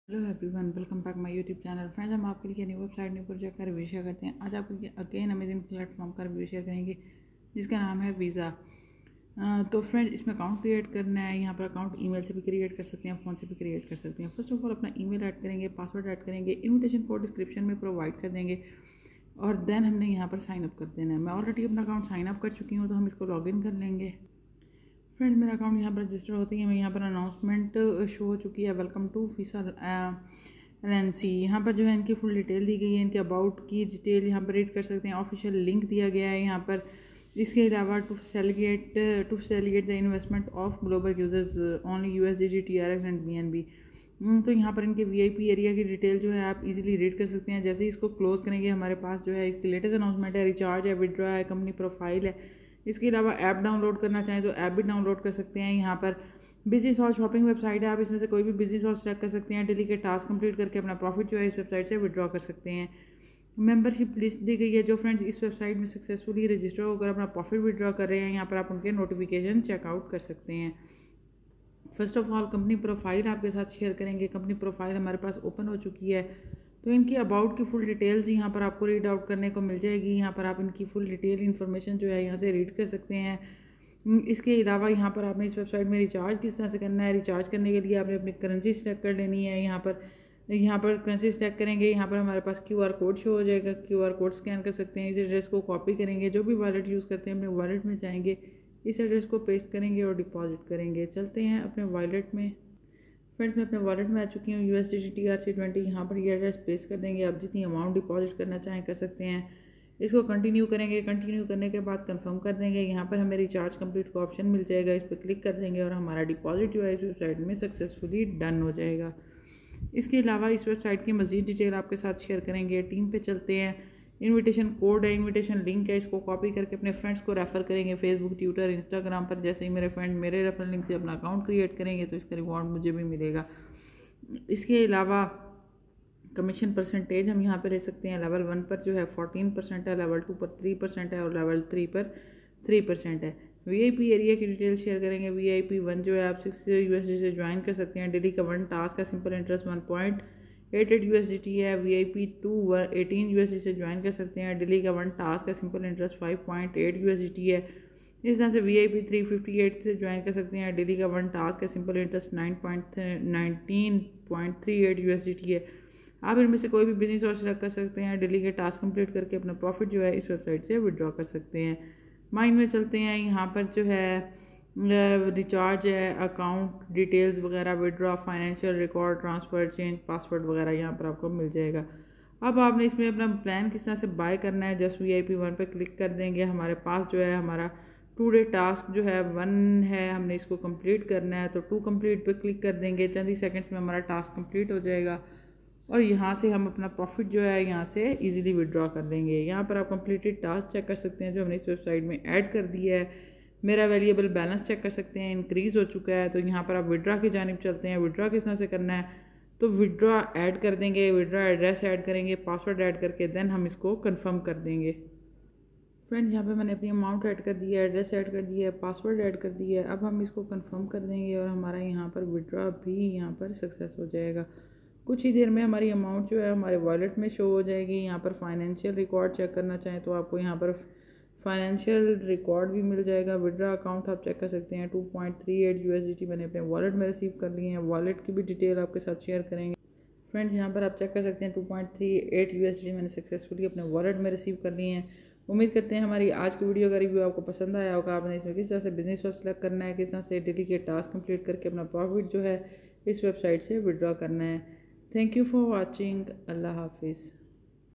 Hello everyone, welcome back my YouTube channel. Friends, हम आपके लिए न्यू वेबसाइट न्यू प्रोजेक्ट का रिव्यू शेयर करते हैं। आज आपके लिए अगेन अमेजिंग प्लेटफॉर्म का रिव्यू शेयर करेंगे जिसका नाम है वीज़ा। तो फ्रेंड्स, इसमें अकाउंट क्रिएट करना है। यहाँ पर अकाउंट ईमेल से भी क्रिएट कर सकते हैं, फ़ोन से भी क्रिएट कर सकते हैं। फर्स्ट ऑफ ऑल अपना ईमेल ऐड करेंगे, पासवर्ड ऐड करेंगे, इन्विटेशन कोड डिस्क्रिप्शन में प्रोवाइड कर देंगे और देन हमने यहाँ पर साइन अप कर देना है। मैं ऑलरेडी अपना अकाउंट साइन अप कर चुकी हूँ, तो हम इसको लॉगिन कर लेंगे। फ्रेंड्स, मेरा अकाउंट यहाँ पर रजिस्टर होती है। मैं यहाँ पर अनाउंसमेंट शो हो चुकी है, वेलकम टू वीज़ा एलएनसी। यहाँ पर जो है इनकी फुल डिटेल दी गई है, इनके अबाउट की डिटेल यहाँ पर रीड कर सकते हैं। ऑफिशियल लिंक दिया गया है यहाँ पर। इसके अलावा to facilitate the investment of global users only USDT TRX and BNB. तो यहाँ पर इनके वीआईपी एरिया की डिटेल जो है आप इजीली रीड कर सकते हैं। जैसे ही इसको क्लोज करेंगे, हमारे पास जो है इसकी लेटेस्ट अनाउंसमेंट है, रिचार्ज है, विड्रॉ है, कंपनी प्रोफाइल है। इसके अलावा ऐप डाउनलोड करना चाहें तो ऐप भी डाउनलोड कर सकते हैं। यहाँ पर बिजनेस हॉल शॉपिंग वेबसाइट है, आप इसमें से कोई भी बिजनेस हॉल सेलेक्ट कर सकते हैं। डेली के टास्क कंप्लीट करके अपना प्रॉफिट जो है इस वेबसाइट से विड्रॉ कर सकते हैं। मेंबरशिप लिस्ट दी गई है। जो फ्रेंड्स इस वेबसाइट में सक्सेसफुली रजिस्टर होकर अपना प्रॉफिट विड्रॉ कर रहे हैं, यहाँ पर आप उनके नोटिफिकेशन चेकआउट कर सकते हैं। First of all company profile आपके साथ शेयर करेंगे। कंपनी प्रोफाइल हमारे पास ओपन हो चुकी है, तो इनकी अबाउट की फुल डिटेल्स यहाँ पर आपको रीड आउट करने को मिल जाएगी। यहाँ पर आप इनकी फुल डिटेल इन्फॉर्मेशन जो है यहाँ से रीड कर सकते हैं। इसके अलावा यहाँ पर आपने इस वेबसाइट में रिचार्ज किस तरह से करना है। रिचार्ज करने के लिए आपने अपनी करेंसी सेलेक्ट कर लेनी है। यहाँ पर करेंसी सेलेक्ट करेंगे, यहाँ पर हमारे पास क्यूआर कोड शो हो जाएगा। क्यूआर कोड स्कैन कर सकते हैं। इस एड्रेस को कॉपी करेंगे, जो भी वॉलेट यूज़ करते हैं अपने वॉलेट में जाएंगे, इस एड्रेस को पेस्ट करेंगे और डिपॉजिट करेंगे। चलते हैं अपने वॉलेट में। फ्रेंड्स, मैं अपने वॉलेट में आ चुकी हूँ। USDT TRC20 यहाँ पर ये एड्रेस पेस्ट कर देंगे। आप जितनी अमाउंट डिपॉजिट करना चाहें कर सकते हैं। इसको कंटिन्यू करेंगे। कंटिन्यू करने के बाद कंफर्म कर देंगे। यहाँ पर हमें रिचार्ज कंप्लीट का ऑप्शन मिल जाएगा, इस पर क्लिक कर देंगे और हमारा डिपॉजिट जो है इस वेबसाइट में सक्सेसफुली डन हो जाएगा। इसके अलावा इस वेबसाइट की मज़ीद डिटेल आपके साथ शेयर करेंगे। टीम पे चलते हैं। इनविटेशन कोड है, इनविटेशन लिंक है, इसको कॉपी करके अपने फ्रेंड्स को रेफ़र करेंगे फेसबुक, ट्विटर, इंस्टाग्राम पर। जैसे ही मेरे फ्रेंड मेरे रेफरल लिंक से अपना अकाउंट क्रिएट करेंगे तो इसका रिवॉर्ड मुझे भी मिलेगा। इसके अलावा कमीशन परसेंटेज हम यहाँ पे ले सकते हैं। लेवल 1 पर जो है 14% है, लेवल 2 पर 3% है और लेवल 3 पर 3% है। वीआईपी एरिया की डिटेल शेयर करेंगे। वीआईपी 1 जो है आप 6 USD से ज्वाइन कर सकते हैं। डेली का 1 टास्क का सिंपल इंटरेस्ट 1.88 USDT है। वीआईपी 2 18 USD से ज्वाइन कर सकते हैं। डेली का 1 टास्क का सिंपल इंटरेस्ट 5.8 USDT है। इस तरह से वीआईपी 358 से ज्वाइन कर सकते हैं। डेली का 1 टास्क का सिंपल इंटरेस्ट 19.38 USDT है। आप इनमें से कोई भी बिजनेस और सेलेक्ट कर सकते हैं। डेली के टास्क कंप्लीट करके अपना प्रॉफिट जो है इस वेबसाइट से विड्रॉ कर सकते हैं। माइंड में चलते हैं। यहाँ पर जो है रिचार्ज है, अकाउंट डिटेल्स वगैरह, withdraw, financial record, transfer, change password वगैरह यहाँ पर आपको मिल जाएगा। अब आपने इसमें अपना प्लान किस तरह से बाय करना है, जस्ट VIP 1 पर क्लिक कर देंगे। हमारे पास जो है हमारा 2 डे टास्क जो है 1 है, हमने इसको कंप्लीट करना है, तो 2 कंप्लीट पे क्लिक कर देंगे। चंद ही सेकंड्स में हमारा टास्क कंप्लीट हो जाएगा और यहाँ से हम अपना प्रॉफिट जो है यहाँ से इजीली विड्रॉ कर लेंगे। यहाँ पर आप कंप्लीटेड टास्क चेक कर सकते हैं जो हमने इस वेबसाइट में ऐड कर दिया है। मेरा वैल्यूएबल बैलेंस चेक कर सकते हैं, इंक्रीज़ हो चुका है। तो यहाँ पर आप विड्रॉ की जानिब चलते हैं। विड्रॉ किस तरह से करना है, तो विड्रॉ ऐड कर देंगे, विड्रॉ एड्रेस ऐड करेंगे, पासवर्ड ऐड करके देन हम इसको कन्फर्म कर देंगे। फ्रेंड, यहाँ पे मैंने अपनी अमाउंट ऐड कर दी है, एड्रेस ऐड कर दिया है, पासवर्ड ऐड कर दिया है। अब हम इसको कंफर्म कर देंगे और हमारा यहाँ पर विड्रॉ भी यहाँ पर सक्सेस हो जाएगा। कुछ ही देर में हमारी अमाउंट जो है हमारे वॉलेट में शो हो जाएगी। यहाँ पर फाइनेंशियल रिकॉर्ड चेक करना चाहें तो आपको यहाँ पर फाइनेंशियल रिकॉर्ड भी मिल जाएगा। विड्रॉ अकाउंट आप चेक कर सकते हैं। 2.38 USDT मैंने अपने वॉलेट में रिसीव कर लिए हैं। वॉलेट की भी डिटेल आपके साथ शेयर करेंगे। फ्रेंड्स, यहाँ पर आप चेक कर सकते हैं 2.38 USDT मैंने सक्सेसफुली अपने वॉलेट में रिसीव कर लिए हैं। उम्मीद करते हैं हमारी आज की वीडियो का रिव्यू आपको पसंद आया होगा। आपने इसमें किस तरह से बिजनेस को सेलेक्ट करना है, किस तरह से डेली के टास्क कंप्लीट करके अपना प्रॉफिट जो है इस वेबसाइट से विड्रॉ करना है। Thank you for watching. अल्लाह हाफिज़।